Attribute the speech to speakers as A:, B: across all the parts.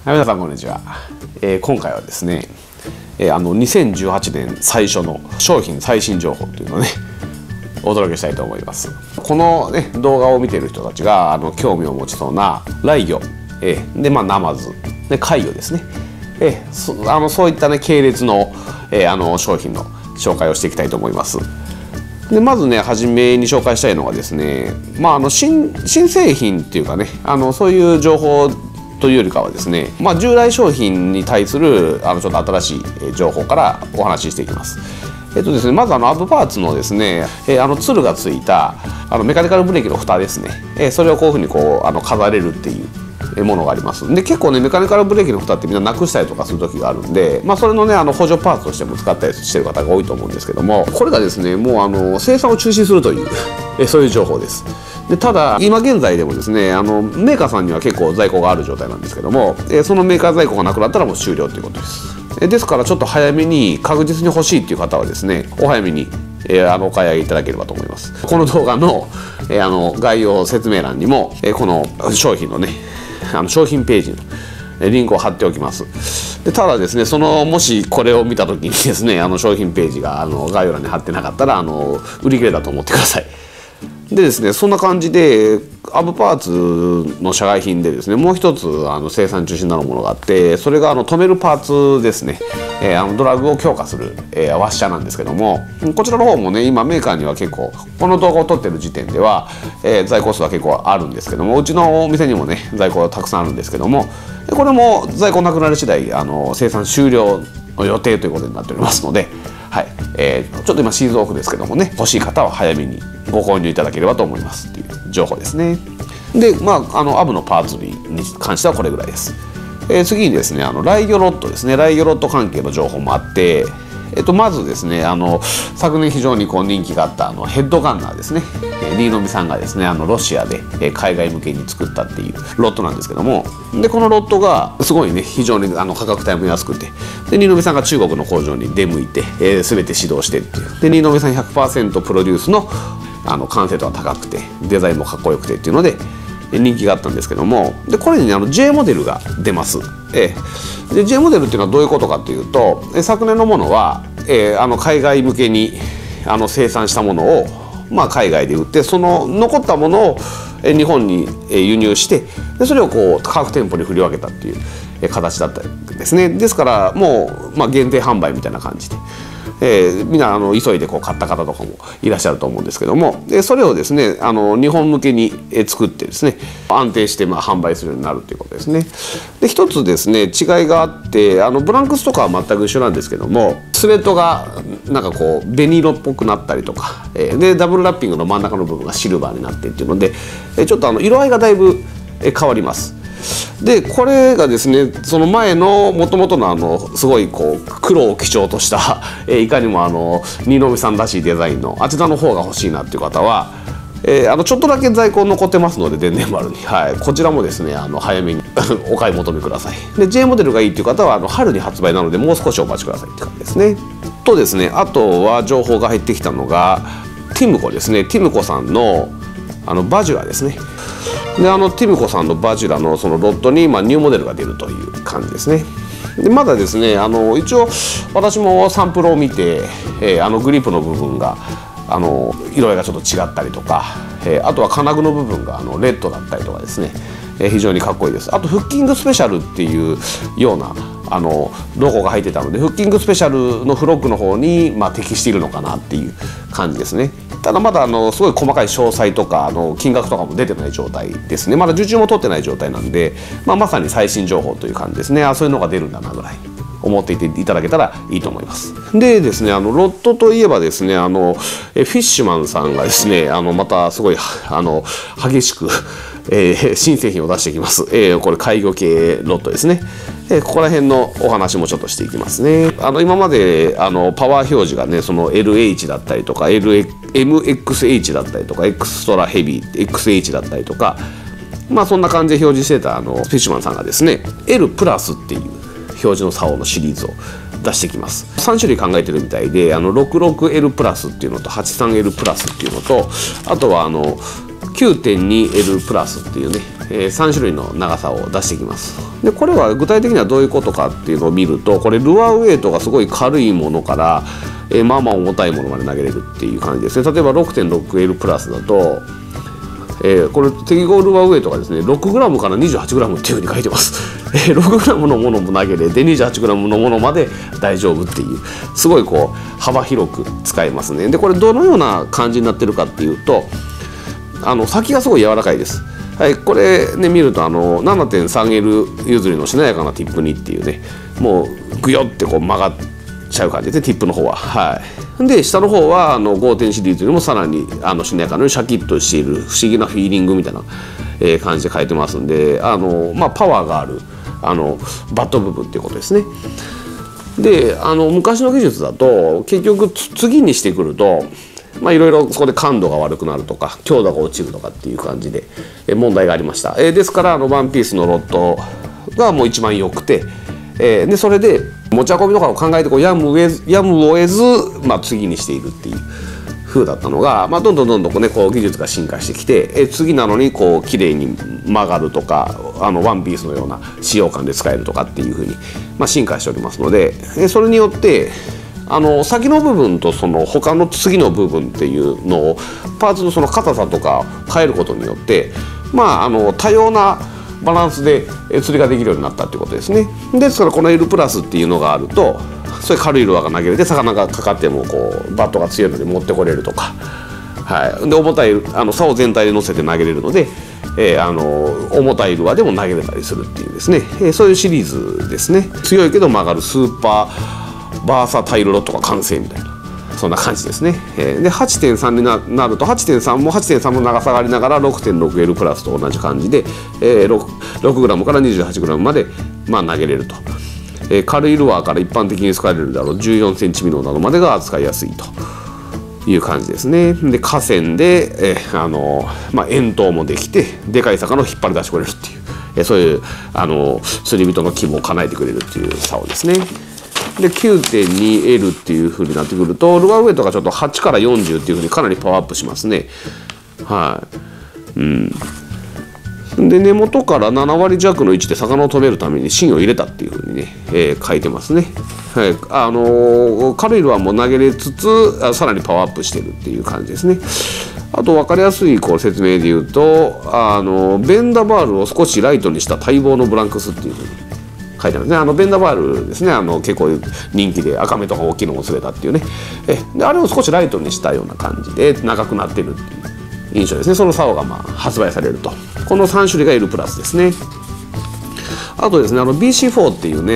A: 皆さんこんにちは。今回はですね、2018年最初の商品最新情報というのをねお届けしたいと思います。この、ね、動画を見ている人たちが興味を持ちそうな雷魚、でナマズで貝魚ですね、そういったね系列の、商品の紹介をしていきたいと思います。でまずね初めに紹介したいのがですね、新製品っていうかねそういう情報というよりかはですね、従来商品に対するちょっと新しい情報からお話ししていきます。ですね、まずアブパーツのですね、ツルがついたメカニカルブレーキの蓋ですね、それをこういうふうに飾れるっていうものがあります。で結構ねメカニカルブレーキの蓋ってみんななくしたりとかする時があるんで、それのね補助パーツとしても使ったりしてる方が多いと思うんですけども、これがですねもう生産を中止するというそういう情報です。でただ今現在でもですねメーカーさんには結構在庫がある状態なんですけども、そのメーカー在庫がなくなったらもう終了ということです。ですからちょっと早めに確実に欲しいっていう方はですねお早めにお買い上げいただければと思います。この動画の概要説明欄にもこの商品のね商品ページのリンクを貼っておきます。でただですねもしこれを見た時にですね商品ページが概要欄に貼ってなかったら売り切れだと思ってください。でですねそんな感じでアブパーツの社外品でですねもう一つ生産中止になるものがあって、それが止めるパーツですね、ドラグを強化する、ワッシャーなんですけども、こちらの方もね今メーカーには結構この動画を撮ってる時点では、在庫数は結構あるんですけども、うちのお店にもね在庫がたくさんあるんですけども、これも在庫なくなり次第生産終了の予定ということになっておりますので、はいちょっと今シーズンオフですけどもね欲しい方は早めにご購入いただければと思いますっていう情報ですね。でアブのパーツ類に関してはこれぐらいです。次にですね雷魚ロッドですね、雷魚ロッド関係の情報もあって、まずですね昨年非常に人気があったヘッドガンナーですね、新野美さんがですねロシアで海外向けに作ったっていうロッドなんですけども、でこのロッドがすごいね非常に価格帯も安くて、で新野美さんが中国の工場に出向いて、全て指導してっていうで新野美さん 100% プロデュースの完成度が高くてデザインもかっこよくてっていうので人気があったんですけども、でこれにJ モデルが出ます。で J モデルっていうのはどういうことかというと、昨年のものは、海外向けに生産したものを、海外で売って、その残ったものを日本に輸入して、でそれを各店舗に振り分けたっていう形だったんですね。ですからもう、限定販売みたいな感じで。みんな急いで買った方とかもいらっしゃると思うんですけども、それをですね日本向けに作ってですね安定して販売するようになるということですね。で一つですね違いがあって、ブランクスとかは全く一緒なんですけども、スウェットが紅色っぽくなったりとか、でダブルラッピングの真ん中の部分がシルバーになってっていうので、ちょっと色合いがだいぶ変わります。でこれがですねその前のもともとのすごい黒を基調としたいかにも新野美さんらしいデザインのあちらの方が欲しいなっていう方は、ちょっとだけ在庫残ってますので電電丸に、こちらもですね早めにお買い求めください。で J モデルがいいっていう方は春に発売なのでもう少しお待ちくださいって感じですね。とですねあとは情報が入ってきたのがティムコですね。ティムコさんのバジュラですね。でティムコさんのバジュラのそのロッドにニューモデルが出るという感じですね。でまだですね一応私もサンプルを見て、グリップの部分が色合いがちょっと違ったりとか、あとは金具の部分がレッドだったりとかですね、非常にかっこいいです。あとフッキングスペシャルっていうようなロゴが入ってたので、フッキングスペシャルのフロッグの方に適しているのかなっていう感じですね。ただまだすごい細かい詳細とか金額とかも出てない状態ですね。まだ受注も取ってない状態なんで、まさに最新情報という感じですね。そういうのが出るんだなぐらい思っていていただけたらいいと思います。でですねロッドといえばですねフィッシュマンさんがですねまたすごい激しく新製品を出してきます。これ怪魚系ロッドですね。ここら辺のお話もちょっとしていきますね。今までパワー表示がねその LH だったりとか MXH だったりとかエクストラヘビー XH だったりとか、そんな感じで表示してたフィッシュマンさんがですね L プラスっていう表示の竿のシリーズを出してきます。3種類考えてるみたいで66L プラスっていうのと 83L プラスっていうのと、あとは 9.2L プラスっていうね、3種類の長さを出してきます。でこれは具体的にはどういうことかっていうのを見ると、これルアーウェイトがすごい軽いものから、まあまあ重たいものまで投げれるっていう感じですね。例えば 6.6L プラスだと、これ適合ルアーウェイトがですね 6g から 28g っていうふうに書いてます。6g のものも投げれて 28g のものまで大丈夫っていう、すごいこう幅広く使えますね。でこれどのような感じになってるかっていうと、先がすごい柔らかいです。はい、これね見ると7.3L 譲りのしなやかなティップにっていうね、もうグヨってこう曲がっちゃう感じで、ティップの方は。はい、で下の方は5.0シリーズよりもさらにしなやかなシャキッとしている不思議なフィーリングみたいな、感じで書いてますんで、まあ、パワーがあるバット部分っていうことですね。で昔の技術だと結局次にしてくると、まあいろいろそこで感度が悪くなるとか強度が落ちるとかっていう感じで問題がありました。ですからワンピースのロッドがもう一番良くて、でそれで持ち運びとかを考えてこうやむを得ず、まあ、次にしているっていう風だったのが、まあ、どんどんこう技術が進化してきて、次なのにこう綺麗に曲がるとかワンピースのような使用感で使えるとかっていう風に、まあ、進化しておりますので、それによって先の部分とその他の次の部分っていうのをパーツのその硬さとか変えることによって、まあ多様なバランスで釣りができるようになったっていうことですね。ですからこの L プラスっていうのがあると、それ軽いルアーが投げれて魚がかかってもこうバットが強いので持ってこれるとか、はい、で重たい竿全体で乗せて投げれるので、重たいルアーでも投げれたりするっていうですね、そういうシリーズですね。強いけど曲がるスーパーバーサタイルロッドが完成みたいな、そんな感じですね。で 8.3 になると 8.3 も 8.3 の長さがありながら 6.6L プラスと同じ感じで、6g から 28g まで、まあ、投げれると。軽いルアーから一般的に使われるだろう14センチミノなどまでが扱いやすいという感じですね。で河川で、まあ、遠投もできてでかい魚を引っ張り出してくれるっていう、そういう釣り人の気も叶えてくれるっていう竿ですね。で 9.2L っていう風になってくるとルアーウェイトがちょっと8から40っていう風にかなりパワーアップしますね。はい、で根元から7割弱の位置で魚を止めるために芯を入れたっていう風にね、書いてますね。はい、軽いルアーも投げれつつさらにパワーアップしてるっていう感じですね。あと分かりやすいこう説明で言うとベンダバールを少しライトにした待望のブランクスっていう風に書いてあるんですね。ベンダバールですね、結構人気で赤目とか大きいのも釣れたっていうね、であれを少しライトにしたような感じで長くなってるっていう印象ですね。その竿がまあ発売されると、この3種類が L プラスですね。あとですねBC4 っていうね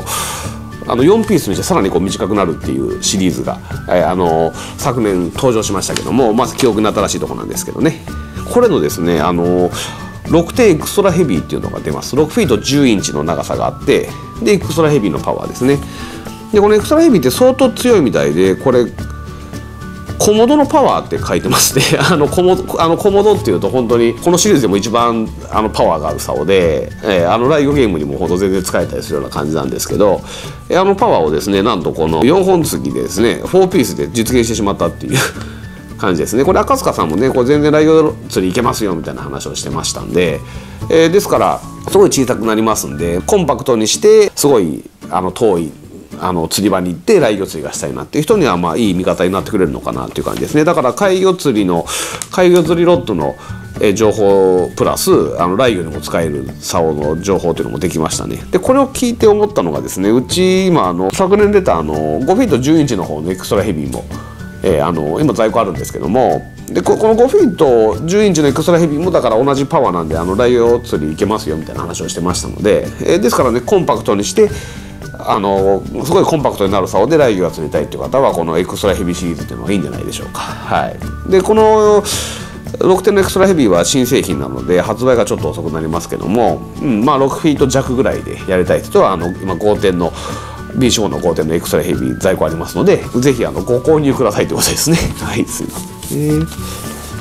A: 4ピースにしてさらにこう短くなるっていうシリーズが、昨年登場しましたけども、まず記憶に新しいところなんですけどね、これのですね6点エクストラヘビーっていうのが出ます。6フィート10インチの長さがあって、でエクストラヘビーのパワーですね。でこのエクストラヘビーって相当強いみたいで、これコモドのパワーって書いてますね。コモドっていうと本当にこのシリーズでも一番パワーがある竿で、ライゴゲームにも本当全然使えたりするような感じなんですけど、パワーをですねなんとこの4本継ぎでですね4ピースで実現してしまったっていう感じですね。これ赤塚さんもねこれ全然ライゴ釣りいけますよみたいな話をしてましたんで、ですからすごい小さくなりますんでコンパクトにしてすごい遠い釣り場に行ってライギョ釣りがしたいなっていう人にはまあいい味方になってくれるのかなっていう感じですね。だから海魚釣りロッドの情報プラスライギョにも使える竿の情報っていうのもできましたね。でこれを聞いて思ったのがですね、うち今昨年出た5フィート10インチの方のエクストラヘビーも、今在庫あるんですけども、でこの5フィート10インチのエクストラヘビーもだから同じパワーなんでライギョ釣りいけますよみたいな話をしてましたので、ですからねコンパクトにしてすごいコンパクトになる竿でライギョが釣りたいっていう方はこのエクストラヘビーシリーズっていうのがいいんじゃないでしょうか。はい、でこの6点のエクストラヘビーは新製品なので発売がちょっと遅くなりますけども、まあ6フィート弱ぐらいでやりたい人は今5点の BC4 の5点のエクストラヘビー在庫ありますのでぜひご購入くださいということですね。はい、すいません。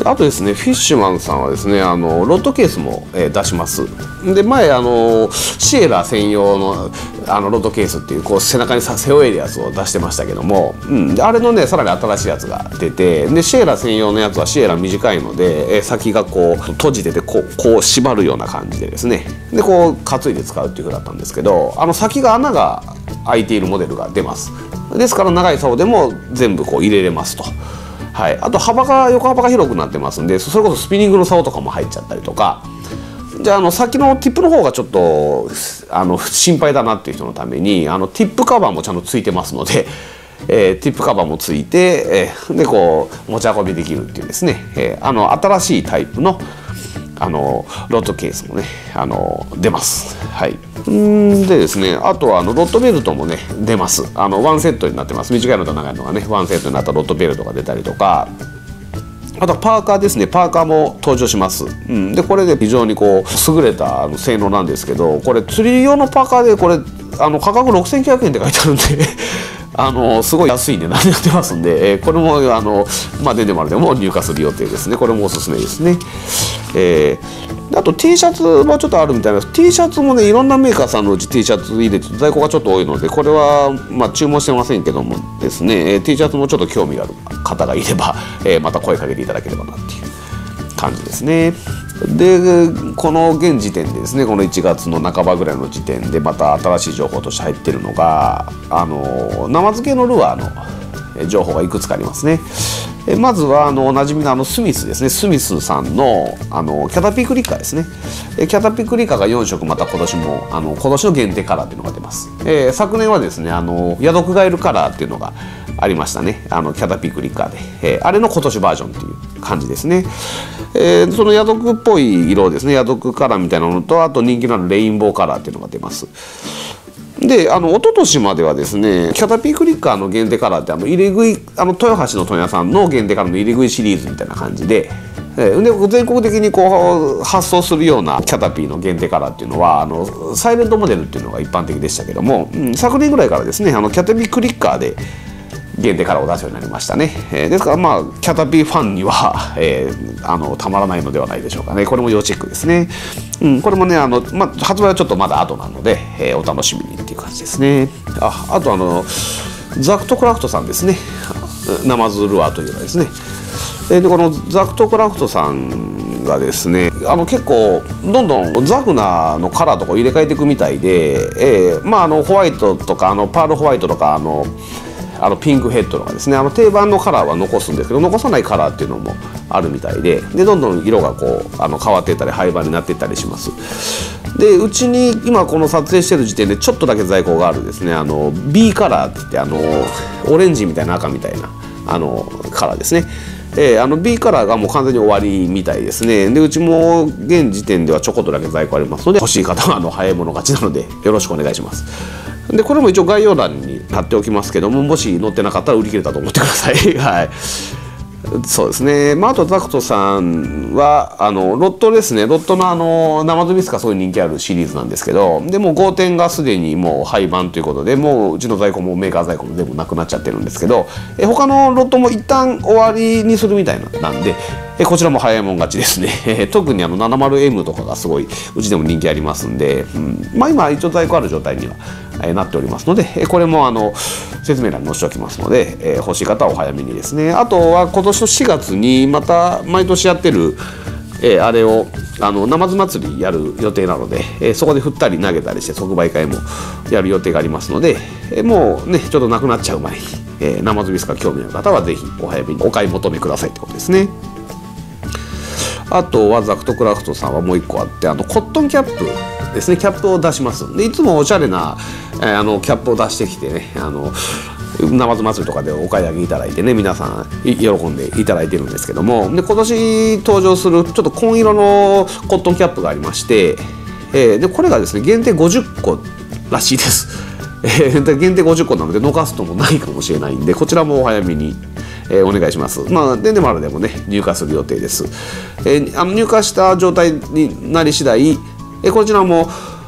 A: あとですね、フィッシュマンさんはですね、ロッドケースも、出します。で、前シエラ専用のロッドケースっていう背中に背負えるやつを出してましたけども、であれのねさらに新しいやつが出て、でシエラ専用のやつはシエラ短いので、先が閉じててこう縛るような感じでですね、で担いで使うっていう風だったんですけど、先が穴が開いているモデルが出ます。ですから長い竿でも全部入れれますと。はい、あと横幅が広くなってますんで、それこそスピニングの竿とかも入っちゃったりとか。じゃあ先のティップの方がちょっと心配だなっていう人のためにティップカバーもちゃんとついてますので、ティップカバーもついて、で持ち運びできるっていうですね、新しいタイプのロッドケースもね出ます。はい、でですね、あとはロッドベルトもね出ます。ワンセットになってます。短いのと長いのがねワンセットになったロッドベルトが出たりとか。あとはパーカーですね。パーカーも登場します。でこれで非常に優れた性能なんですけど、これ釣り用のパーカーで価格6900円って書いてあるんですごい安い値段になってますんで、これもデンマルでも入荷する予定ですね。これもおすすめですね。あと T シャツもちょっとあるみたいな。 T シャツもねいろんなメーカーさんのうち T シャツ入れて在庫がちょっと多いので、これは注文してませんけどもですね、T シャツもちょっと興味がある方がいれば、また声かけていただければなっていう感じですね。でこの現時点でですね、この1月の半ばぐらいの時点でまた新しい情報として入ってるのが生漬けのルアーの情報がいくつかありますね。まずはおなじみのスミスですね。スミスさんのキャタピクリカですね。キャタピクリカが4色また今年も今年の限定カラーっていうのが出ます。昨年はですねヤドクガエルカラーっていうのがありましたね。キャタピクリカで、あれの今年バージョンっていう感じですね。そのヤドクっぽい色ですね。ヤドクカラーみたいなのと、あと人気のあるレインボーカラーっていうのが出ます。で一昨年まではですねキャタピクリカの限定カラーって入れ食い豊橋の問屋さんの限定カラーの入れ食いシリーズみたいな感じで、全国的に発送するようなキャタピーの限定カラーっていうのはサイレントモデルっていうのが一般的でしたけども、昨年ぐらいからですねキャタピクリッカーで限定カラーを出すようになりましたね。ですからキャタピーファンには、たまらないのではないでしょうかね。これも要チェックですね。これもね発売はちょっとまだ後なので、お楽しみにっていう感じですね。あとザクトクラフトさんですね。ナマズルアーというのはですね。でこのザクトクラフトさんがですね結構どんどんザクナのカラーとか入れ替えていくみたいで、ホワイトとかパールホワイトとかピンクヘッドとかですね定番のカラーは残すんですけど、残さないカラーっていうのもあるみたいで、どんどん色が変わっていったり廃盤になっていったりします。でうちに今この撮影してる時点でちょっとだけ在庫があるですねB カラーって言ってオレンジみたいな赤みたいなカラーですね。B カラーがもう完全に終わりみたいですね。でうちも現時点ではちょこっとだけ在庫ありますので、欲しい方は早い者勝ちなのでよろしくお願いします。でこれも一応概要欄に貼っておきますけども、もし載ってなかったら売り切れたと思ってください。はい、そうですね。あとザクトさんはロットですね。ロットの生ズミスカすごい人気あるシリーズなんですけど、でもう5点がすでにもう廃盤ということで、もううちの在庫もメーカー在庫も全部なくなっちゃってるんですけど、他のロットも一旦終わりにするみたいなんで、こちらも早いもん勝ちですね。特に70M とかがすごいうちでも人気ありますんで、今一応在庫ある状態にはなっておりますので、これも説明欄に載せておきますので、欲しい方はお早めにですね。あとは今年の4月にまた毎年やってるあれをナマズ祭りやる予定なので、そこで振ったり投げたりして即売会もやる予定がありますので、もうねちょっとなくなっちゃう前に、ナマズビスカ興味ある方はぜひお早めにお買い求めくださいってことですね。あとはザクトクラフトさんはもう一個あって、コットンキャップですね。キャップを出します。でいつもおしゃれなキャップを出してきてねナマズ祭りとかでお買い上げいただいてね、皆さん喜んでいただいてるんですけども、で今年登場するちょっと紺色のコットンキャップがありまして、でこれがですね限定50個らしいです。限定50個なので逃すともないかもしれないんで、こちらもお早めにお願いします。デンデマルでもね入荷する予定です。入荷した状態になり次第こちらも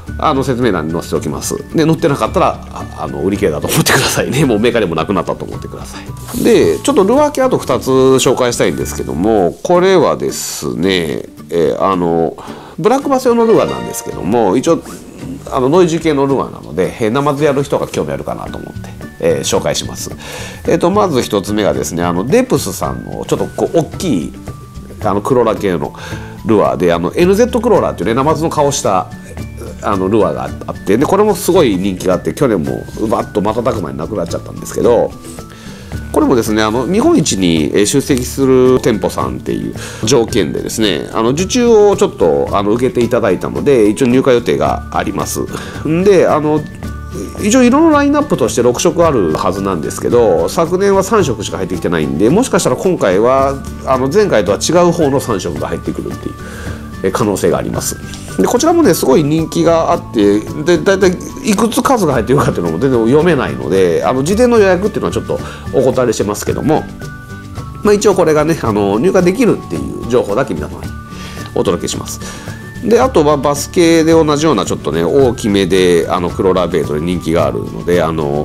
A: 説明欄に載せておきます。で載ってなかったら売り切れだと思ってくださいね。もうメーカーでもなくなったと思ってください。でちょっとルアー系あと2つ紹介したいんですけども、これはですね、ブラックバス用のルアーなんですけども、一応ノイジー系のルアーなので、ナマズやる人が興味あるかなと思って、紹介します。まず1つ目がですね、デプスさんのちょっとこう大きいクローラー系のルアーでNZ クローラーっていうね、ナマズの顔したルアーがあって、でこれもすごい人気があって、去年もバッと瞬く間になくなっちゃったんですけど、これもですね日本一に出席する店舗さんっていう条件でですね受注をちょっと受けていただいたので、一応入荷予定があります。で一応色のラインナップとして6色あるはずなんですけど、昨年は3色しか入ってきてないんで、もしかしたら今回は前回とは違う方の3色が入ってくるっていう可能性があります。でこちらもねすごい人気があって、でだいたいいくつ数が入ってるかっていうのも全然読めないので、事前の予約っていうのはちょっとお断りしてますけども、一応これがね入荷できるっていう情報だけ皆様にお届けします。であとはバス系で同じようなちょっとね大きめでクローラーベイトで人気があるので、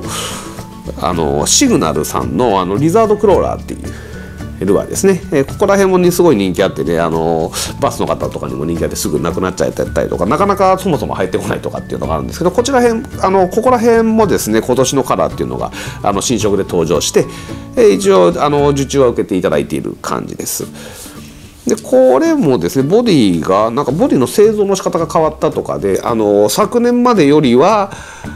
A: シグナルさんのリザードクローラーっていうルアーですね。ここら辺もねすごい人気あってね、バスの方とかにも人気あってすぐなくなっちゃったりとか、なかなかそもそも入ってこないとかっていうのがあるんですけど、ここら辺もですね今年のカラーっていうのが新色で登場して、一応受注は受けていただいている感じです。でこれもですねボディの製造の仕方が変わったとかで、昨年までよりは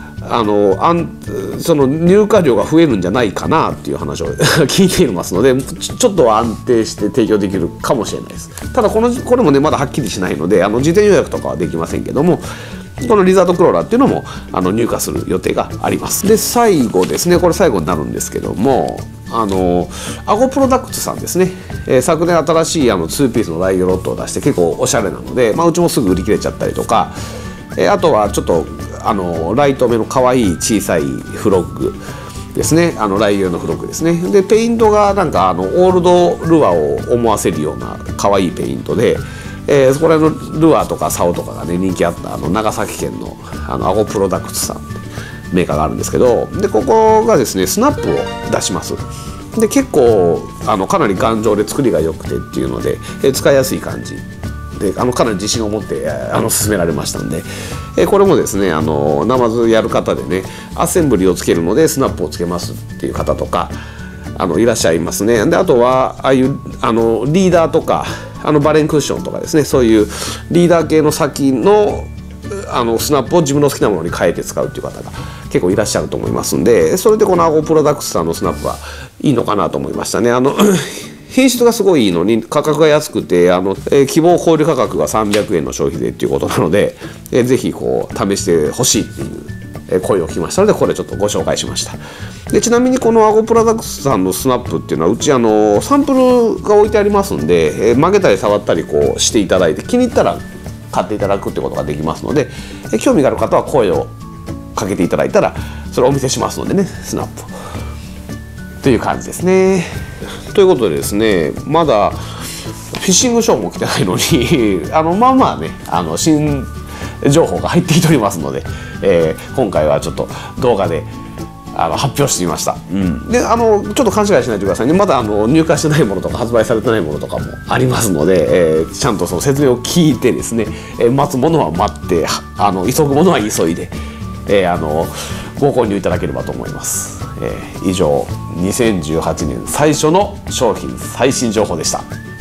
A: その入荷量が増えるんじゃないかなっていう話を聞いていますので、ちょっと安定して提供できるかもしれないです。ただこれもねまだはっきりしないので事前予約とかはできませんけども、このリザードクローラーっていうのも入荷する予定があります。で最後ですね、これ最後になるんですけども、アゴプロダクツさんですね、昨年新しい2ピースのライギョロットを出して結構おしゃれなので、うちもすぐ売り切れちゃったりとか、あとはちょっとライト目の可愛い小さいフロッグですね、ライギョロのフロッグですね。でペイントがなんかオールドルアーを思わせるような可愛いペイントで、そこら辺のルアーとか竿とかがね人気あった長崎県のアゴプロダクツさんメーカーがあるんですけど、でここがですねスナップを出します。で結構かなり頑丈で作りが良くてっていうので、使いやすい感じでかなり自信を持って進められましたんで、これもですねナマズやる方でねアセンブリをつけるのでスナップをつけますっていう方とかいらっしゃいますね。であとはああいうリーダーとかバレンクッションとかですね、そういうリーダー系の先のスナップを自分の好きなものに変えて使うっていう方が結構いらっしゃると思いますんで、それでこのアゴプロダクツさんのスナップはいいのかなと思いましたね。品質がすごいいいのに価格が安くて希望小売価格が300円の消費税っていうことなので、ぜひこう試してほしいっていう声を聞きましたので、これちょっとご紹介しました。でちなみにこのアゴプロダクツさんのスナップっていうのはうちサンプルが置いてありますんで、曲げたり触ったりこうしていただいて気に入ったら買っていただくってことができますので、興味がある方は声をかけていただいたらそれをお見せしますのでね、スナップという感じですね。ということでですね、まだフィッシングショーも来てないのにまあね新情報が入ってきておりますので、今回はちょっと動画で発表してみました。でちょっと勘違いしないでくださいね。まだ入荷してないものとか発売されてないものとかもありますので、ちゃんとその説明を聞いてですね、待つものは待って急ぐものは急いで、ご購入いただければと思います。以上2018年最初の商品最新情報でした。